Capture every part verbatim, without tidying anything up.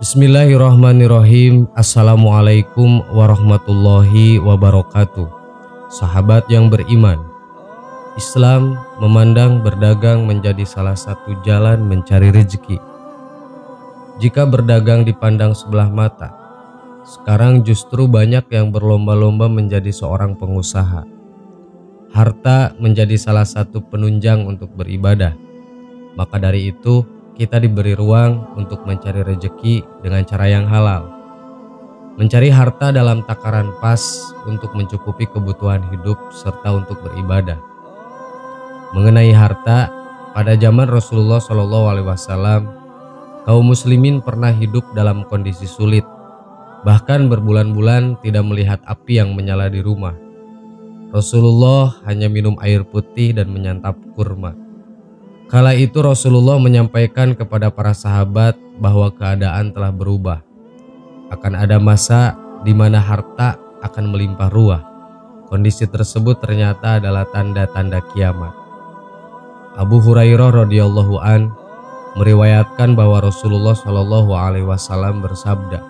Bismillahirrahmanirrahim. Assalamualaikum warahmatullahi wabarakatuh. Sahabat yang beriman, Islam memandang berdagang menjadi salah satu jalan mencari rezeki. Jika berdagang dipandang sebelah mata, sekarang justru banyak yang berlomba-lomba menjadi seorang pengusaha. Harta menjadi salah satu penunjang untuk beribadah. Maka dari itu, kita diberi ruang untuk mencari rezeki dengan cara yang halal. Mencari harta dalam takaran pas untuk mencukupi kebutuhan hidup serta untuk beribadah. Mengenai harta, pada zaman Rasulullah shallallahu alaihi wasallam, kaum muslimin pernah hidup dalam kondisi sulit. Bahkan berbulan-bulan tidak melihat api yang menyala di rumah. Rasulullah hanya minum air putih dan menyantap kurma. Kala itu Rasulullah menyampaikan kepada para sahabat bahwa keadaan telah berubah. Akan ada masa di mana harta akan melimpah ruah. Kondisi tersebut ternyata adalah tanda-tanda kiamat. Abu Hurairah radhiyallahu an meriwayatkan bahwa Rasulullah shallallahu alaihi wasallam bersabda,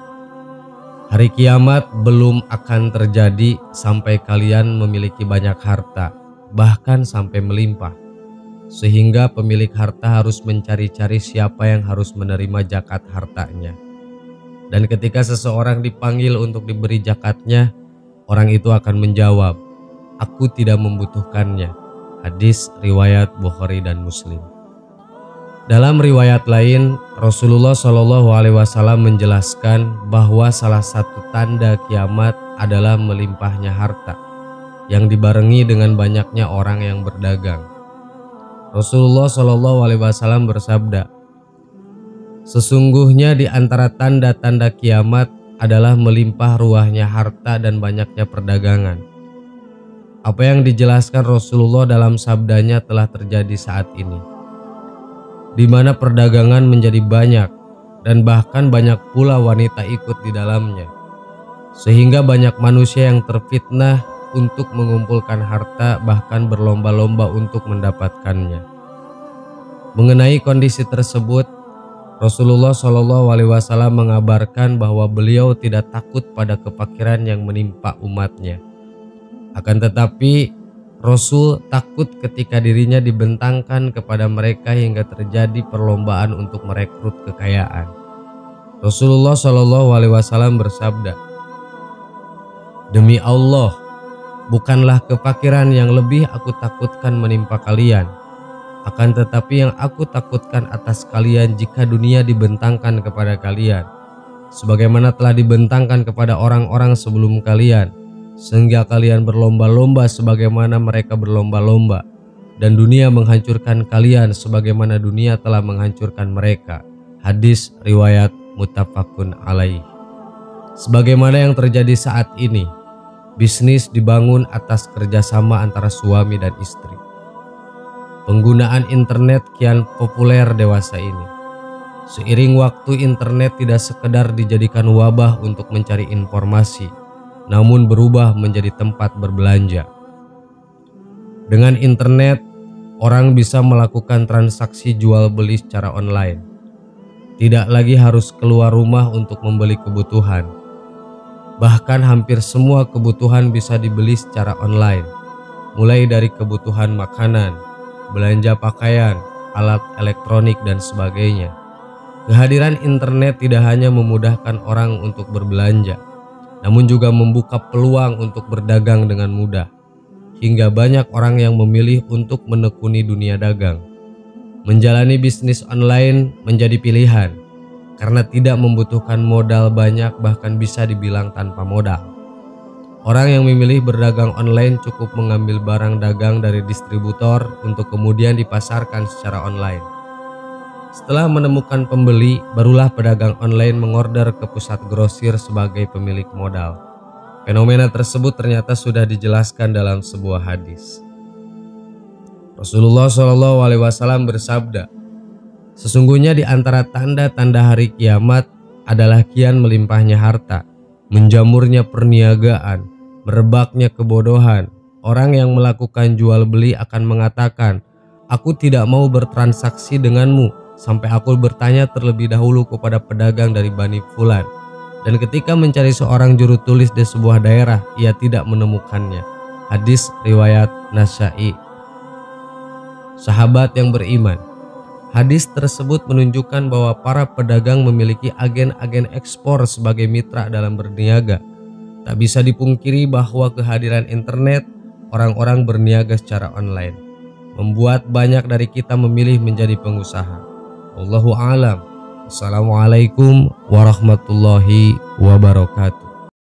"Hari kiamat belum akan terjadi sampai kalian memiliki banyak harta, bahkan sampai melimpah. Sehingga pemilik harta harus mencari-cari siapa yang harus menerima zakat hartanya. Dan ketika seseorang dipanggil untuk diberi zakatnya, orang itu akan menjawab, 'Aku tidak membutuhkannya.'" Hadis riwayat Bukhari dan Muslim. Dalam riwayat lain, Rasulullah shallallahu alaihi wasallam menjelaskan bahwa salah satu tanda kiamat adalah melimpahnya harta yang dibarengi dengan banyaknya orang yang berdagang. Rasulullah shallallahu alaihi wasallam bersabda, "Sesungguhnya di antara tanda-tanda kiamat adalah melimpah ruahnya harta dan banyaknya perdagangan." Apa yang dijelaskan Rasulullah dalam sabdanya telah terjadi saat ini, di mana perdagangan menjadi banyak dan bahkan banyak pula wanita ikut di dalamnya, sehingga banyak manusia yang terfitnah untuk mengumpulkan harta, bahkan berlomba-lomba untuk mendapatkannya. Mengenai kondisi tersebut, Rasulullah shallallahu alaihi wasallam mengabarkan bahwa beliau tidak takut pada kefakiran yang menimpa umatnya. Akan tetapi, Rasul takut ketika dirinya dibentangkan kepada mereka hingga terjadi perlombaan untuk merekrut kekayaan. Rasulullah shallallahu alaihi wasallam bersabda, "Demi Allah, bukanlah kefakiran yang lebih aku takutkan menimpa kalian. Akan tetapi yang aku takutkan atas kalian jika dunia dibentangkan kepada kalian, sebagaimana telah dibentangkan kepada orang-orang sebelum kalian, sehingga kalian berlomba-lomba sebagaimana mereka berlomba-lomba, dan dunia menghancurkan kalian sebagaimana dunia telah menghancurkan mereka." Hadis riwayat muttafaqun alaih. Sebagaimana yang terjadi saat ini, bisnis dibangun atas kerjasama antara suami dan istri. Penggunaan internet kian populer dewasa ini. Seiring waktu, internet tidak sekedar dijadikan wabah untuk mencari informasi, namun berubah menjadi tempat berbelanja. Dengan internet, orang bisa melakukan transaksi jual beli secara online. Tidak lagi harus keluar rumah untuk membeli kebutuhan. Bahkan hampir semua kebutuhan bisa dibeli secara online, mulai dari kebutuhan makanan, belanja pakaian, alat elektronik, dan sebagainya. Kehadiran internet tidak hanya memudahkan orang untuk berbelanja, namun juga membuka peluang untuk berdagang dengan mudah, hingga banyak orang yang memilih untuk menekuni dunia dagang. Menjalani bisnis online menjadi pilihan, karena tidak membutuhkan modal banyak, bahkan bisa dibilang tanpa modal. Orang yang memilih berdagang online cukup mengambil barang dagang dari distributor untuk kemudian dipasarkan secara online. Setelah menemukan pembeli, barulah pedagang online mengorder ke pusat grosir sebagai pemilik modal. Fenomena tersebut ternyata sudah dijelaskan dalam sebuah hadis. Rasulullah shallallahu alaihi wasallam bersabda, "Sesungguhnya di antara tanda-tanda hari kiamat adalah kian melimpahnya harta, menjamurnya perniagaan, merebaknya kebodohan. Orang yang melakukan jual beli akan mengatakan, 'Aku tidak mau bertransaksi denganmu sampai aku bertanya terlebih dahulu kepada pedagang dari Bani Fulan. Dan ketika mencari seorang juru tulis di sebuah daerah, ia tidak menemukannya. Hadis riwayat Nasa'i. Sahabat yang beriman. Hadis tersebut menunjukkan bahwa para pedagang memiliki agen-agen ekspor sebagai mitra dalam berniaga. Tak bisa dipungkiri bahwa kehadiran internet, orang-orang berniaga secara online, membuat banyak dari kita memilih menjadi pengusaha. Wallahu a'lam. Assalamualaikum warahmatullahi wabarakatuh.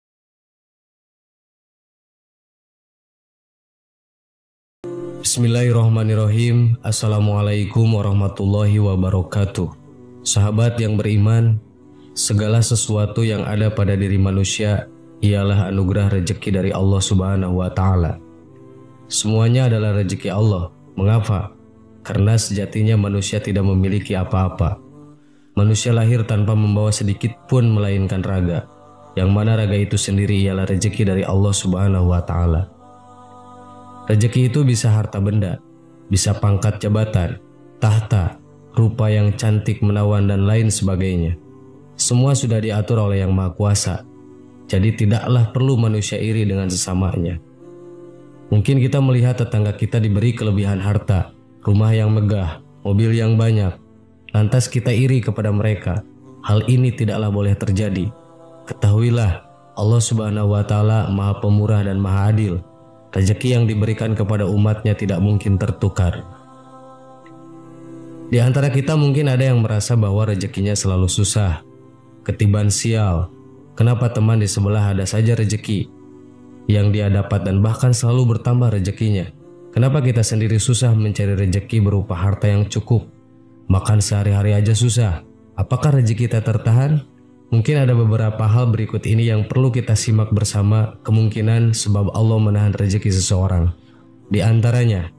Bismillahirrahmanirrahim. Assalamualaikum warahmatullahi wabarakatuh. Sahabat yang beriman, segala sesuatu yang ada pada diri manusia ialah anugerah rezeki dari Allah Subhanahu wa Ta'ala. Semuanya adalah rezeki Allah. Mengapa? Karena sejatinya manusia tidak memiliki apa-apa. Manusia lahir tanpa membawa sedikit pun melainkan raga, yang mana raga itu sendiri ialah rezeki dari Allah Subhanahu wa Ta'ala. Rezeki itu bisa harta benda, bisa pangkat jabatan, tahta, rupa yang cantik menawan dan lain sebagainya. Semua sudah diatur oleh Yang Maha Kuasa. Jadi tidaklah perlu manusia iri dengan sesamanya. Mungkin kita melihat tetangga kita diberi kelebihan harta, rumah yang megah, mobil yang banyak, lantas kita iri kepada mereka. Hal ini tidaklah boleh terjadi. Ketahuilah, Allah Subhanahu wa Ta'ala Maha Pemurah dan Maha Adil. Rezeki yang diberikan kepada umatnya tidak mungkin tertukar. Di antara kita mungkin ada yang merasa bahwa rezekinya selalu susah, ketiban sial. Kenapa teman di sebelah ada saja rezeki yang dia dapat dan bahkan selalu bertambah rezekinya? Kenapa kita sendiri susah mencari rezeki berupa harta yang cukup? Makan sehari-hari aja susah. Apakah rezeki kita tertahan? Mungkin ada beberapa hal berikut ini yang perlu kita simak bersama, kemungkinan sebab Allah menahan rezeki seseorang. Di antaranya,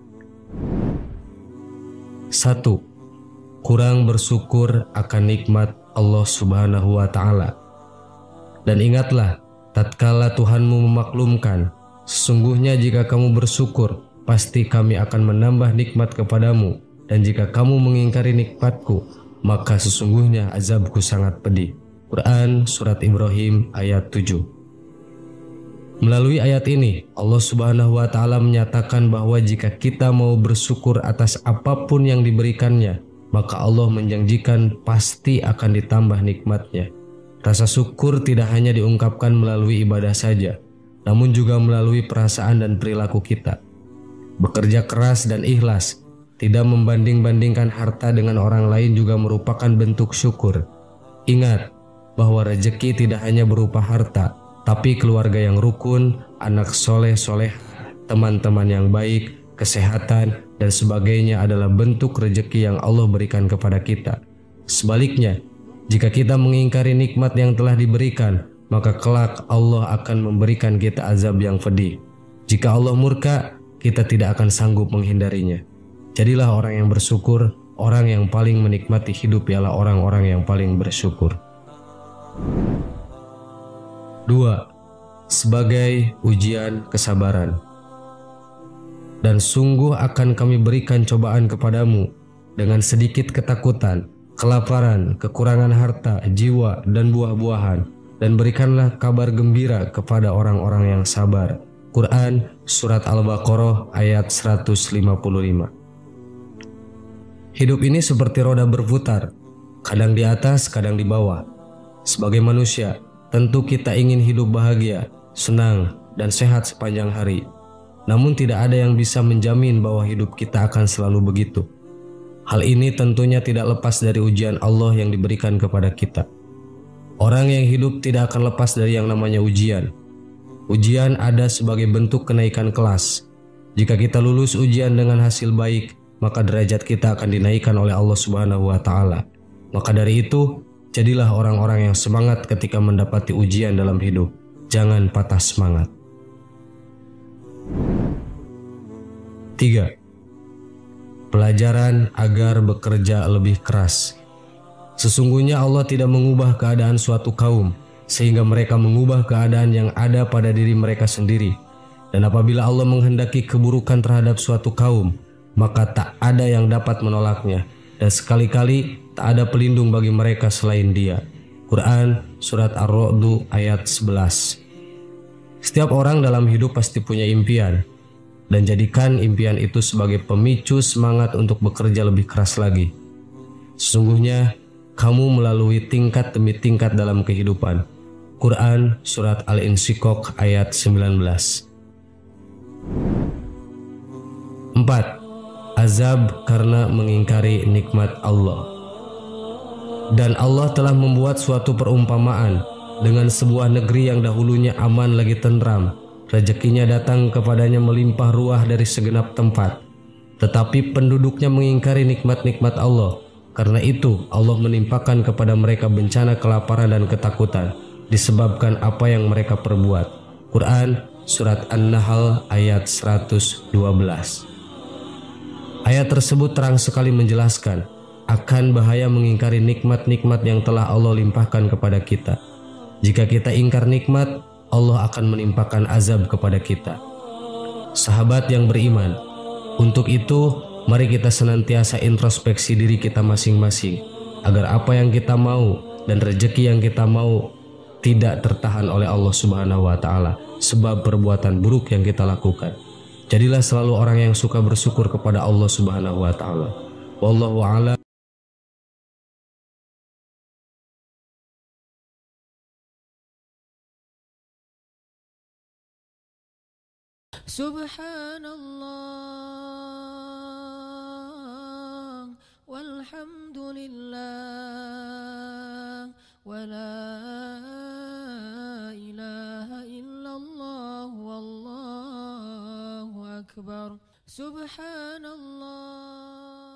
satu. Kurang bersyukur akan nikmat Allah Subhanahu wa Ta'ala. Dan ingatlah, tatkala Tuhanmu memaklumkan, sesungguhnya jika kamu bersyukur, pasti kami akan menambah nikmat kepadamu, dan jika kamu mengingkari nikmatku, maka sesungguhnya azabku sangat pedih. Quran Surat Ibrahim ayat tujuh. Melalui ayat ini, Allah Subhanahu wa Ta'ala menyatakan bahwa jika kita mau bersyukur atas apapun yang diberikannya, maka Allah menjanjikan pasti akan ditambah nikmatnya. Rasa syukur tidak hanya diungkapkan melalui ibadah saja, namun juga melalui perasaan dan perilaku kita. Bekerja keras dan ikhlas, tidak membanding-bandingkan harta dengan orang lain juga merupakan bentuk syukur. Ingat bahwa rezeki tidak hanya berupa harta, tapi keluarga yang rukun, anak soleh-soleh, teman-teman yang baik, kesehatan, dan sebagainya adalah bentuk rezeki yang Allah berikan kepada kita. Sebaliknya, jika kita mengingkari nikmat yang telah diberikan, maka kelak Allah akan memberikan kita azab yang pedih. Jika Allah murka, kita tidak akan sanggup menghindarinya. Jadilah orang yang bersyukur. Orang yang paling menikmati hidup ialah orang-orang yang paling bersyukur. Dua. Sebagai ujian kesabaran. Dan sungguh akan kami berikan cobaan kepadamu dengan sedikit ketakutan, kelaparan, kekurangan harta, jiwa, dan buah-buahan, dan berikanlah kabar gembira kepada orang-orang yang sabar. Quran Surat Al-Baqarah ayat seratus lima puluh lima. Hidup ini seperti roda berputar, kadang di atas, kadang di bawah. Sebagai manusia, tentu kita ingin hidup bahagia, senang, dan sehat sepanjang hari. Namun tidak ada yang bisa menjamin bahwa hidup kita akan selalu begitu. Hal ini tentunya tidak lepas dari ujian Allah yang diberikan kepada kita. Orang yang hidup tidak akan lepas dari yang namanya ujian. Ujian ada sebagai bentuk kenaikan kelas. Jika kita lulus ujian dengan hasil baik, maka derajat kita akan dinaikkan oleh Allah Subhanahu wa Ta'ala. Maka dari itu, jadilah orang-orang yang semangat ketika mendapati ujian dalam hidup. Jangan patah semangat. Tiga. Pelajaran agar bekerja lebih keras. Sesungguhnya Allah tidak mengubah keadaan suatu kaum sehingga mereka mengubah keadaan yang ada pada diri mereka sendiri. Dan apabila Allah menghendaki keburukan terhadap suatu kaum, maka tak ada yang dapat menolaknya. dan sekali-kali tak ada pelindung bagi mereka selain Dia. Quran Surat Ar-Ra'd ayat sebelas. Setiap orang dalam hidup pasti punya impian, dan jadikan impian itu sebagai pemicu semangat untuk bekerja lebih keras lagi. Sesungguhnya kamu melalui tingkat demi tingkat dalam kehidupan. Quran Surat Al-Insyiqaq ayat sembilan belas. empat. Azab karena mengingkari nikmat Allah. Dan Allah telah membuat suatu perumpamaan dengan sebuah negeri yang dahulunya aman lagi tentram. Rezekinya datang kepadanya melimpah ruah dari segenap tempat. Tetapi penduduknya mengingkari nikmat-nikmat Allah. Karena itu Allah menimpakan kepada mereka bencana kelaparan dan ketakutan disebabkan apa yang mereka perbuat. Quran Surat An-Nahl ayat seratus dua belas. Ayat tersebut terang sekali menjelaskan akan bahaya mengingkari nikmat-nikmat yang telah Allah limpahkan kepada kita. Jika kita ingkar nikmat, Allah akan menimpakan azab kepada kita. Sahabat yang beriman, untuk itu mari kita senantiasa introspeksi diri kita masing-masing agar apa yang kita mau dan rezeki yang kita mau tidak tertahan oleh Allah Subhanahu wa taala sebab perbuatan buruk yang kita lakukan. Jadilah selalu orang yang suka bersyukur kepada Allah Subhanahu wa taala. Wallahu a'lam. Subhanallah walhamdulillah wa la ilaha illallah wallahu akbar. Subhanallah.